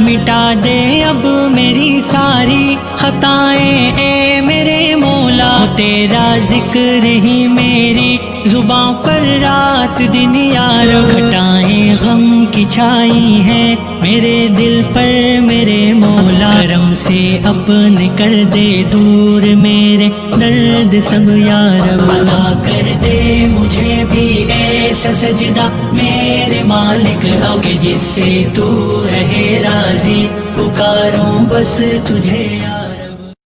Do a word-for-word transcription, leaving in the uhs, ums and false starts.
मिटा दे अब मेरी सारी खताएं ए मेरे मौला। तेरा जिक्र ही मेरी जुबां पर रात दिन यार। घटाएं गम की छाई है मेरे दिल पर मेरे मौला। करम से अपने कर दे दूर मेरे दर्द सब यार। अता कर दे मुझे भी ऐसा सजदा मेरे मालिक अब जिससे तू रहे राजी। पुकारूं बस तुझे।